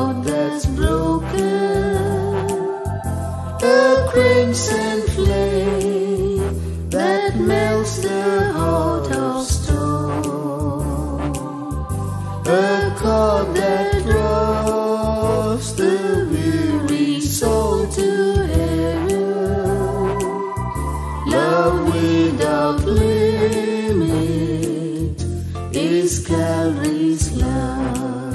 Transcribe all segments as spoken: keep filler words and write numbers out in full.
heart that's broken, a crimson flame that melts the heart of stone, a cord that draws the weary soul to heaven. Love without limit is Calvary's love.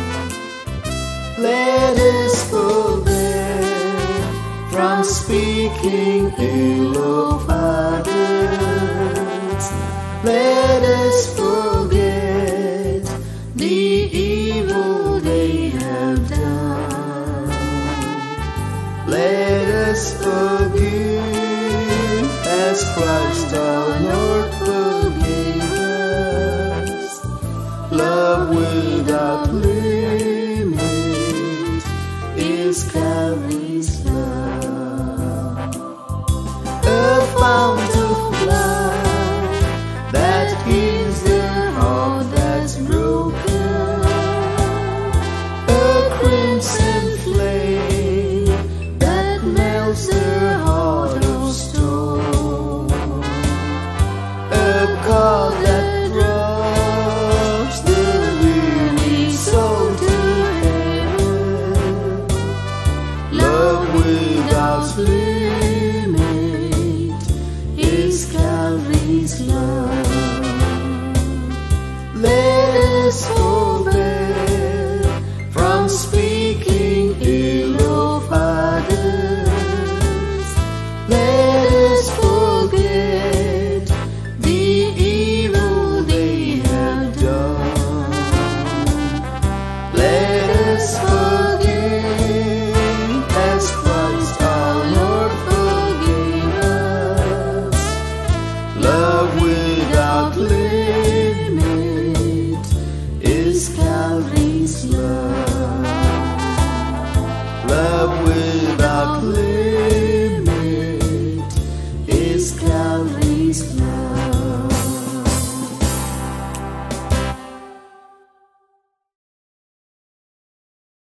Let us forbear from speaking ill of others. Let us forget the evil they have done. Let us forgive as Christ our Lord